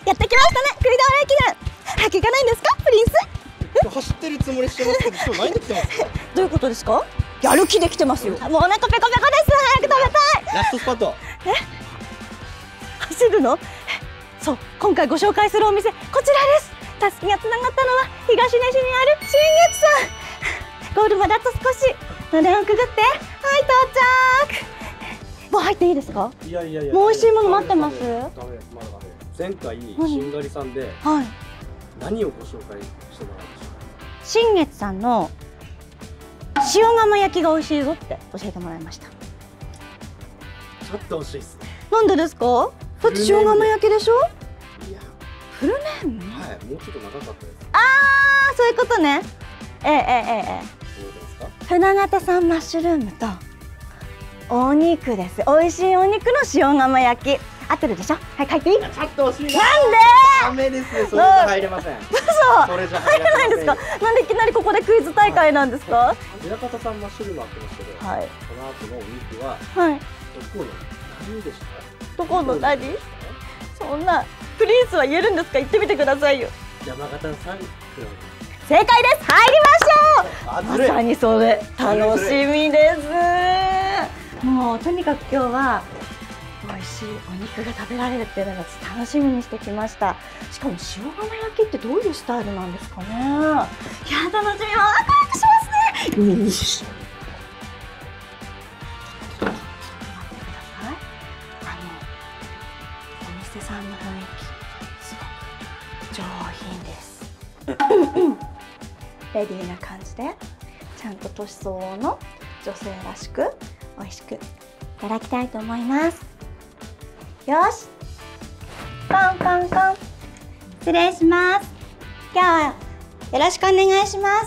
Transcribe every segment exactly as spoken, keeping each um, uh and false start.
やってきましたね、栗田原駅伝。早く行かないんですか、プリンス？ 走ってるつもりしてますけど、今日何で来てますか？ どういうことですか？やる気で来てますよ。もうお腹ペコペコです。早く食べたい。 ラストスパート。 え、走るの？そう、今回ご紹介するお店、こちらです。たすきがつながったのは東根市にある新月さん。ゴールまであと少し。のれんをくぐって、はい、到着。もう入っていいですか？ いやいやいや、 もう美味しいもの待ってます。 ダメです、まだダメです。前回しんがりさんではい、 何をご紹介してもらいました？ 新月さんの塩釜焼きが美味しいぞって教えてもらいました。 ちょっと惜しいですね。 なんでですか？だって塩釜焼きでしょ？ いや、 フルネーム？ はい、もうちょっと長かったです。 ああ、そういうことね。ええええええ。 どうですか？ 船形産マッシュルームとお肉です。美味しいお肉の塩釜焼き。合ってるでしょ？はい、書いていい？ちょっと惜しい。 なんで？ ダメですね。それじゃ入れません。 嘘。 それじゃ入れないんですか？なんでいきなりここでクイズ大会なんですか？ 船形さんマッシュルームあってますけど、 はい。 この後のお肉ははい。 どこの何でした？ どこの何？そんなプリンスは言えるんですか？言ってみてくださいよ。 山形さん。 正解です。入りましょう。まさにそれ、楽しみです。もうとにかく今日は美味しいお肉が食べられるっていうのが楽しみにしてきました。しかも塩釜焼きってどういうスタイルなんですかね。いや、楽しみ、ワクワクしますね。うん、待ってください。あのお店さんの雰囲気すごく上品です。レディーな感じでちゃんと年相応の女性らしく美味しくいただきたいと思います。よし、コンコンコン、失礼します。今日はよろしくお願いします。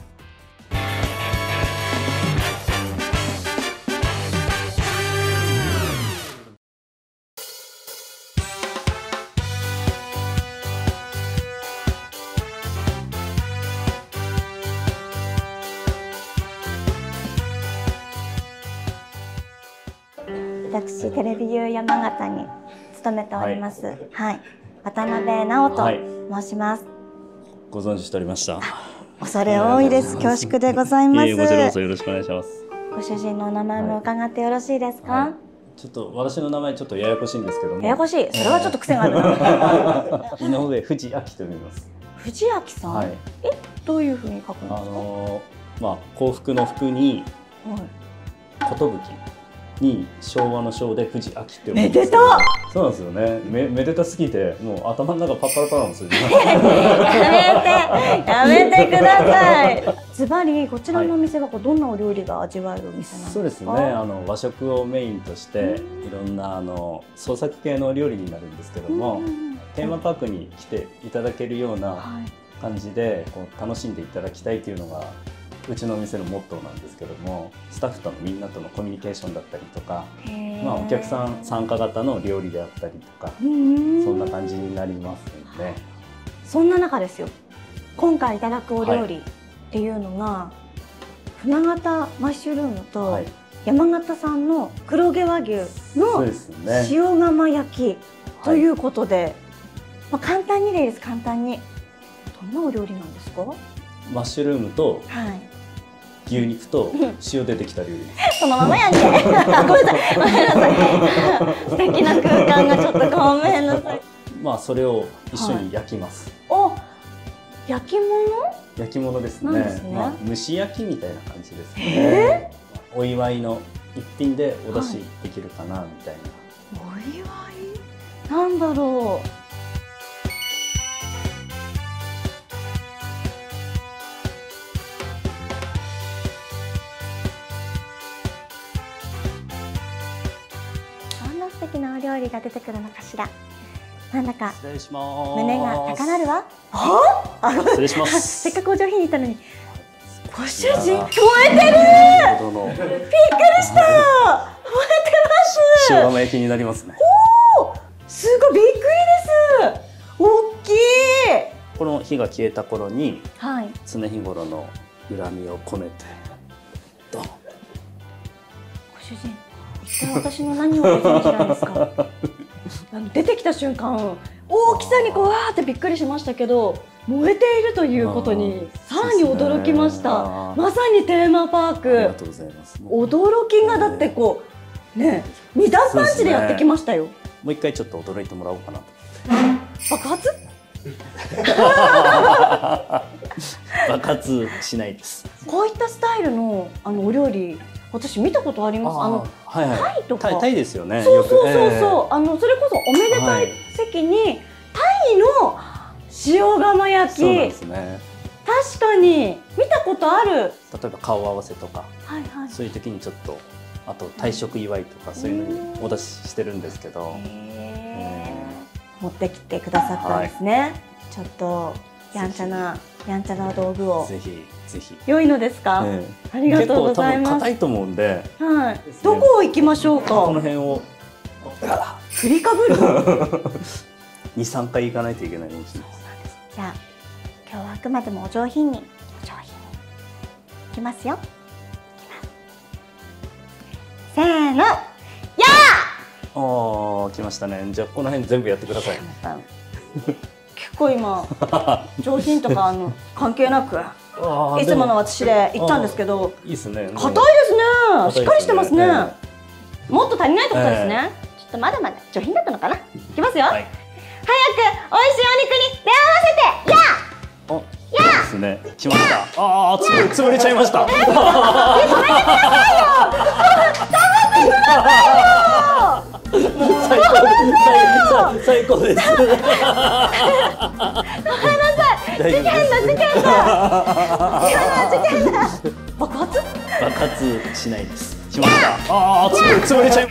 私テレビユー山形に勤めております、はい、はい、渡辺直人申します。はい、 ご存知しておりました。 恐れ多いです。恐縮でございます。 いえ、こちらこそよろしくお願いします。 ご主人のお名前も伺ってよろしいですか？はい、 ちょっと私の名前ちょっとややこしいんですけども。 ややこしい。それはちょっと癖があるな。 井上藤明と読みます。 藤明さん。はい、え、どういう風に書くんですか？あのー、まあ幸福の福に、はい、寿に昭和の昭で藤明ってめでた。 そうなんですよね。めめでたすぎてもう頭の中パッパラパラなんですよ。 やめてやめてください。ズバリこちらのお店はどんなお料理が味わえるお店なんですか？ そうですね。あの和食をメインとしていろんなあの創作系の料理になるんですけども、テーマパークに来ていただけるような感じでこう楽しんでいただきたいというのがうちのお店のモットーなんですけども、スタッフとのみんなとのコミュニケーションだったりとか、まあ、お客さん参加型の料理であったりとか、そんな感じになりますので。 そんな中ですよ、今回いただくお料理っていうのが、はい、船形マッシュルームと、はい、山形産の黒毛和牛の塩釜焼きということで、はい、まあ、簡単にでいいです。簡単にどんなお料理なんですか？ マッシュルームと、はい、牛肉と塩でできた料理です。 そのままやんけ。ごめんなさい。ごめんなさい。素敵な空間がちょっとごめんなさい。 まあそれを一緒に焼きます。 はい、お、焼き物？ 焼き物ですね。 ですね。 まあ蒸し焼きみたいな感じですね。お祝いの一品でお出しできるかなみたいな。 はい、お祝い？なんだろう。素敵なお料理が出てくるのかしら。なんだか失礼します。 胸が高鳴るわ。はあ、 失礼します。 せっかくお上品にいたのに。ご主人燃えてる。びっくりした。燃えてます。 塩釜焼きになりますね。 おお、すごいびっくりです。大きい。 この火が消えた頃に、 はい、 常日頃の恨みを込めてドン。ご主人。一体私の何をご存知なんですか？あの出てきた瞬間、 大きさにこうわーってびっくりしましたけど、燃えているということにさらに驚きました。まさにテーマパーク。 ありがとうございます。 驚きがだってこうね、二段パンチでやってきましたよ。 もう一回ちょっと驚いてもらおうかなと。 爆発？ 爆発しないです。 こういったスタイルのあのお料理、私見たことあります。あのはいはい、 タイとか。 タイですよね。 そうそうそうそう。あのそれこそおめでたい席にタイの塩釜焼き。 そうなんですね。 確かに見たことある。 例えば顔合わせとか、 はいはい、 そういう時にちょっと、あと退職祝いとかそういうのにお出ししてるんですけど、 持ってきてくださったんですね。はい、ちょっとやんちゃなやんちゃな道具をぜひぜひ。 良いのですか？えー、ありがとうございます。 硬いと思うんで、 はい。どこを行きましょうか？ この辺を振りかぶる。 二三回行かないといけないかもしれないです。 じゃあ今日はあくまでもお上品にお上品にいきますよ。せーの、やー。おー、来ましたね。じゃあこの辺全部やってください。 結構今上品とかあの関係なくいつもの私で言ったんですけど、 いいですね。 硬いですね。しっかりしてますね。もっと足りないってことですね。ちょっとまだまだ上品だったのかな。いきますよ。早く美味しいお肉に出会わせて、やー。 お、いいですね。来ました。ああ、つぶ潰れちゃいました。 え、止めてくださいよ。 最高です。最高です。 ごめんなさい。事件だ、事件だ。事件だ。爆発？ 爆発しないです。しました。ああ、潰れ潰れちゃい。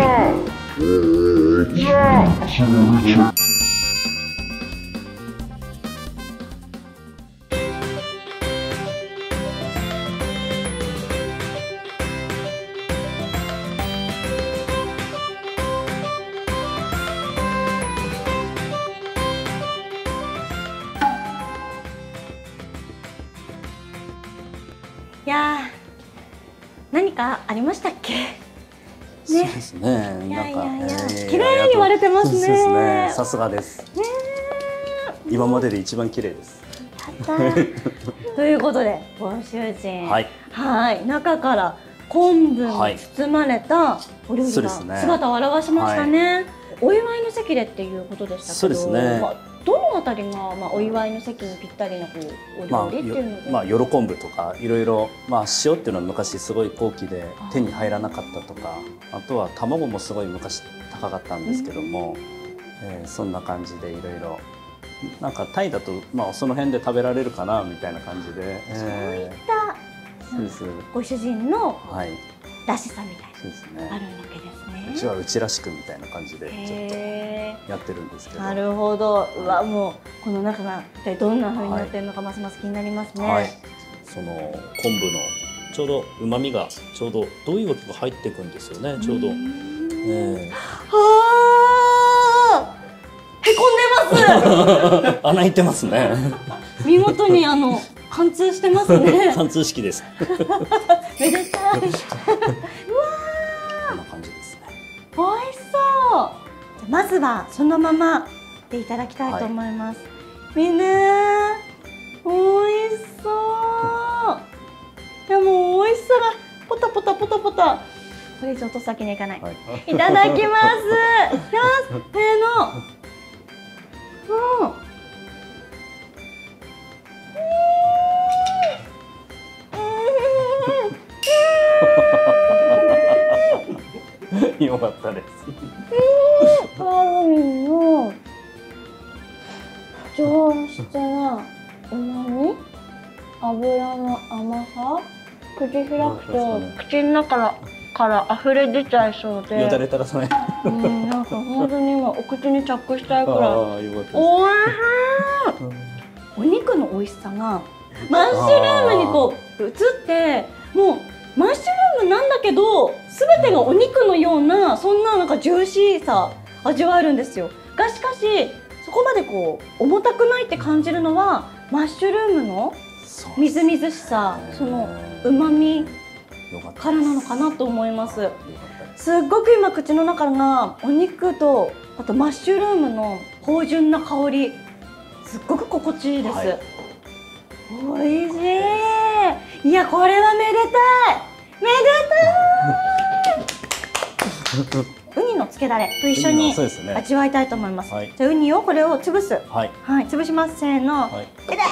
いやー、何かありましたっけ？ね、 そうですね。 いやいやいや、綺麗に割れてますね。 そうですね。さすがです。ね、今までで一番綺麗です。 やったということで、ご主人、 はい、 はい、中から昆布に包まれたお料理が姿を現しましたね。はい、お祝いの席でっていうことでしたけど、 そうですね。まあどのあたりが、まあ、お祝いの席にぴったりなこうお料理っていうので、 まあ、まあ、喜ぶとかいろいろ、まあ、塩っていうのは昔すごい高貴で手に入らなかったとか、あとは卵もすごい昔高かったんですけども、うん、えー、そんな感じでいろいろなんかタイだと、まあ、その辺で食べられるかなみたいな感じで、 そういった、えー、そうですご主人のらしさみたいな、そうですね、あるわけですね。 うちはうちらしくみたいな感じでちょっとやってるんですけど。 なるほど。うわ、もうこの中が一体どんな風になっているのかますます気になりますね。はい、 その昆布のちょうど旨味がちょうどどういうわけが入っていくんですよね。ちょうど。えー、 はあ、へこんでます。 穴開いてますね。 見事にあの貫通してますね。 貫通式です。 めでたい。うわこんな感じですね。 美味しそう。まずはそのままでいただきたいと思います。はい、みんな美味しそう。いやもう美味しさがポタポタポタポタ。これ以上落とすわけにはいかない。はい、いただきます。いきます。せーの。 うん。よかったです。 ハロウィンの上質なうまみ、油の甘さ、口開くと口の中からから溢れ出ちゃいそうで。 よだれ垂らさない。 うん、なんか本当に今お口に着したいくらい。おいしい。お肉の美味しさがマッシュルームにこう移って、もうマッシュルームなんだけど全てがお肉のような、そんななんかジューシーさ味わえるんですよ。がしかしそこまでこう重たくないって感じるのはマッシュルームのみずみずしさ、そのうまみからなのかなと思います。 すっごく今口の中がお肉とあとマッシュルームの芳醇な香りすっごく心地いいです、はい、おいしい。いやこれはめでたいめでたいウニのつけだれと一緒に味わいたいと思います。はい、じゃあウニをこれを潰す。はい、はい、潰します。せーの。はい、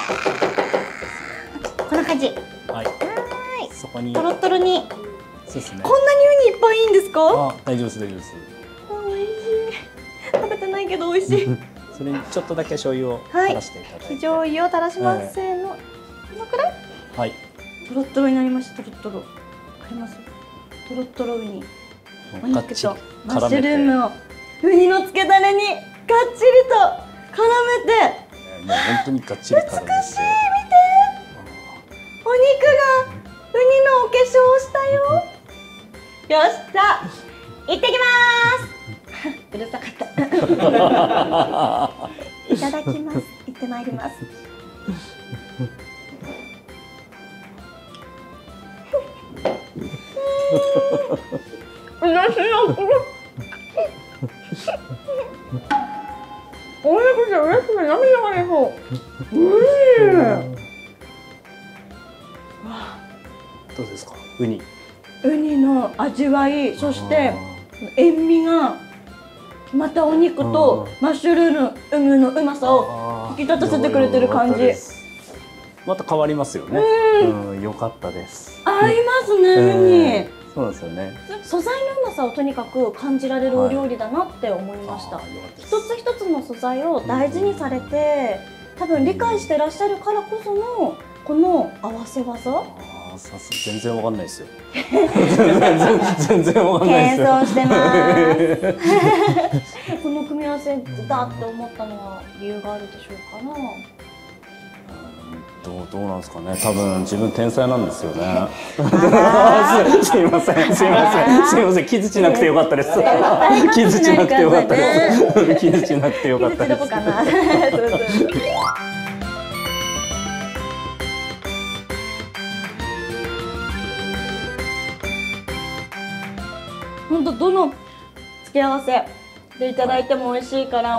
こんな感じ。はい。そこに。トロトロに。そうですね。こんなにウニいっぱいいいんですか？ あ、大丈夫です大丈夫です。 おいしい。食べてないけど美味しい。 それにちょっとだけ醤油を垂らしていただいて。 醤油を垂らします。せーの。このくらい？はい。トロトロになりました。トロトロ。わかります？トロトロウニ。お肉とマッシュルームをウニのつけだれにがっちりと絡めて、 もう本当にがっちり絡めて。美しい、見て。 お肉がウニのお化粧をしたよ。よし、じゃあ行ってきます。うるさかった。いただきます。行ってまいります。おいしい。おいしくて嬉しくて涙が出そう。おいしい。 どうですか、ウニ。 ウニの味わい、そして塩味がまたお肉とマッシュルームのうまさを引き立たせてくれてる感じ。 また変わりますよね。うん、良かったです。 合いますね、ウニ。 そうなんですよね。 素材のうまさをとにかく感じられるお料理だなって思いました。はい、一つ一つの素材を大事にされて、多分理解してらっしゃるからこそのこの合わせ技。ああ、さす全然わかんないですよ。全然わかんないですよ。 謙遜してます。この組み合わせだって思ったのは理由があるでしょうかな。 どうどうなんですかね。多分自分天才なんですよね。すいませんすいませんすいません。気づちなくてよかったです。気づちなくてよかったです。気づちなくてよかったです。 本当どの付け合わせでいただいても美味しいから、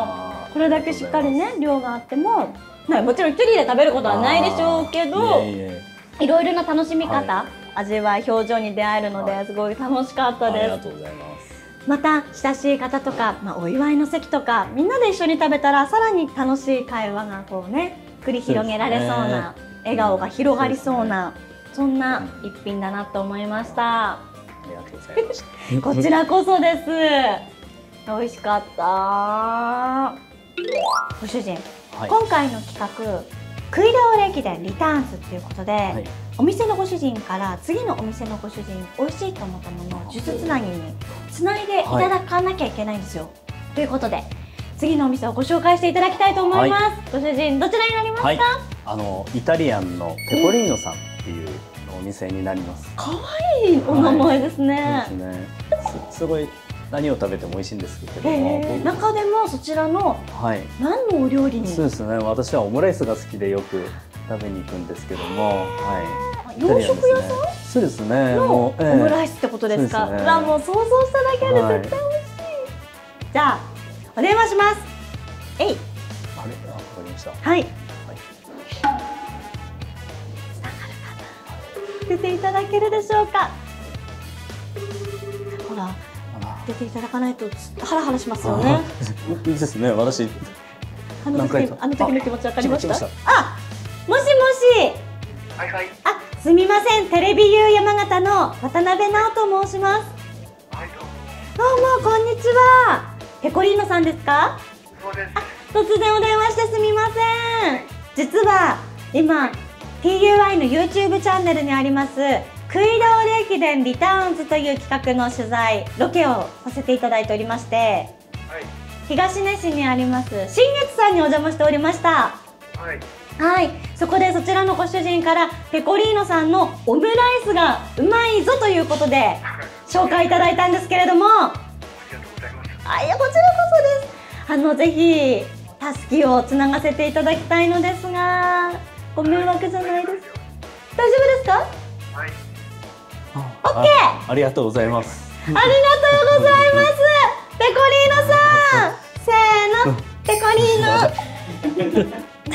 これだけしっかりね量があっても。もちろん一人で食べることはないでしょうけど、いろいろな楽しみ方、はい、味わい、表情に出会えるので、すごい楽しかったです。ありがとうございます。 また親しい方とか、まあ、お祝いの席とかみんなで一緒に食べたらさらに楽しい会話がこうね繰り広げられそうな、笑顔が広がりそうな、そんな一品だなと思いました。 ありがとうございました。 こちらこそです。美味しかった。ご主人、はい、今回の企画食い倒れ駅伝リターンズということで、はい、お店のご主人から次のお店のご主人美味しいと思ったものを数珠つなぎにつないでいただかなきゃいけないんですよ、はい、ということで次のお店をご紹介していただきたいと思います、はい、ご主人どちらになりますか？はい、 あのイタリアンのペコリーノさんっていうお店になります。 かわいいお名前ですね。 はい、そうですね。す、すごい何を食べても美味しいんですけども、 中でもそちらの何のお料理に？ そうですね。私はオムライスが好きでよく食べに行くんですけども、はい。 洋食屋さん？ そうですね。 もうオムライスってことですか？うわ、もう想像しただけで絶対美味しい。じゃあお電話します。えい。あれ、 あ、わかりました。 はい。出ていただけるでしょうか？ほら。出ていただかないとハラハラしますよね。 いいですね。私あの時あの時の気持ちわかりました。あ、もしもし。 はいはい。 あ、すみません。テレビユー山形の渡辺直と申します。 はい、どうも。どうもこんにちは。ペコリーノさんですか？ そうです。 あ、突然お電話してすみません。実は今 ティーユーアイ の ユーチューブ チャンネルにあります食い倒れ駅伝リターンズという企画の取材ロケをさせていただいておりまして、はい、東根市にあります新月さんにお邪魔しておりました。 はい、 はい、そこでそちらのご主人からペコリーノさんのオムライスがうまいぞということで紹介いただいたんですけれども、ありがとうございます。 あ、いやこちらこそです。あのぜひたすきをつながせていただきたいのですが、ご迷惑じゃないですか？大丈夫ですか？ はい。 オッケー。 ありがとうございます。 ございますペコリーノさん。せーのペコリーノ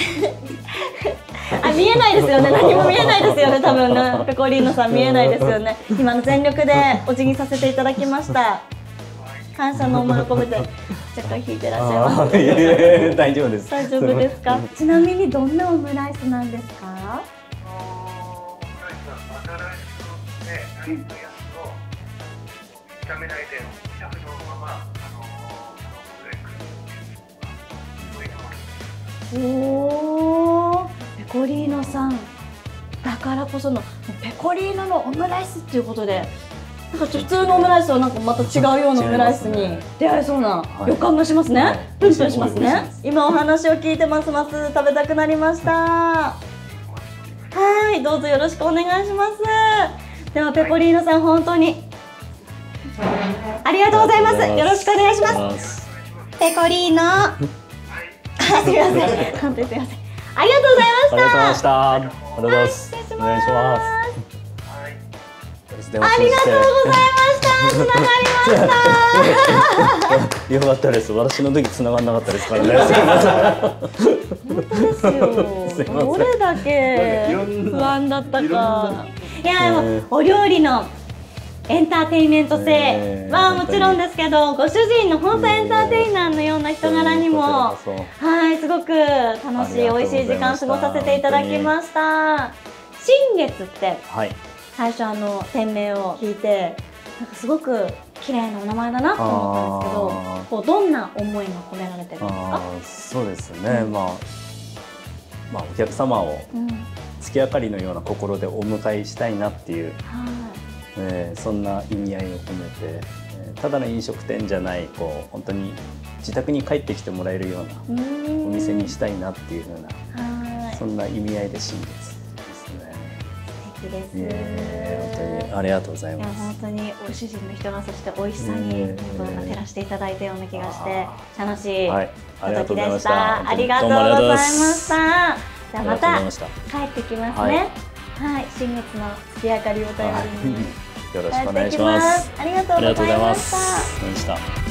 あ、見えないですよね。何も見えないですよね。多分ね、ペコリーノさん見えないですよね。今の全力でお辞儀させていただきました。感謝の思いを込めて若干引いてらっしゃいます。 いやいやいや大丈夫です。 大丈夫ですか。ちなみにどんなオムライスなんですか。 あのー、ライスはバターライスでライスのやつを炒めないで炒めのままあのー、ブレイクそういうもの。 おお、ペコリーノさんだからこそのペコリーノのオムライスっていうことで、なんか普通のオムライスとなんかまた違うようなオムライスに出会えそうな予感がしますね。プンプンしますね。今お話を聞いてますます食べたくなりました。はい、どうぞよろしくお願いします。ではペコリーノさん本当にありがとうございます。よろしくお願いします。ペコリーノ。すみません。本当にすみません。ありがとうございました。 ありがとうございました。ありがとうございます。 失礼します。 お願いします。 ありがとうございました。つながりました。 よかったです。私の時繋がんなかったですからね。 本当ですよ。どれだけ不安だったか。いや、でもお料理のエンターテインメント性はもちろんですけど、ご主人の本当エンターテイナーのような人柄にも、はい、すごく楽しい美味しい時間過ごさせていただきました。新月って。はい。最初あの店名を聞いてなんかすごく綺麗なお名前だなと思ったんですけど、こうどんな思いが込められてるんですか。 そうですね、うん、まあ、まあお客様を月明かりのような心でお迎えしたいなっていう、うん、えー、そんな意味合いを込めて、えー、ただの飲食店じゃないこう本当に自宅に帰ってきてもらえるようなお店にしたいなっていうような、そんな意味合いで新月。 です。 本当にありがとうございます。 本当にご主人の人がそして美味しさに照らしていただいたような気がして楽しい時でした。ありがとうございました。じゃあまた帰ってきますね。はい、新月の月明かりを頼りによろしくお願いします。 ありがとうございました。